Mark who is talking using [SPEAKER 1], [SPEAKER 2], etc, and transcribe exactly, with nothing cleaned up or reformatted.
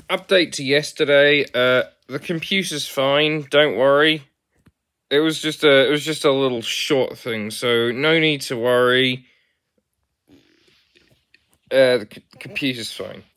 [SPEAKER 1] update to yesterday. Uh, the computer's fine. Don't worry. It was just a it was just a little short thing, so no need to worry. Uh, the c computer's fine.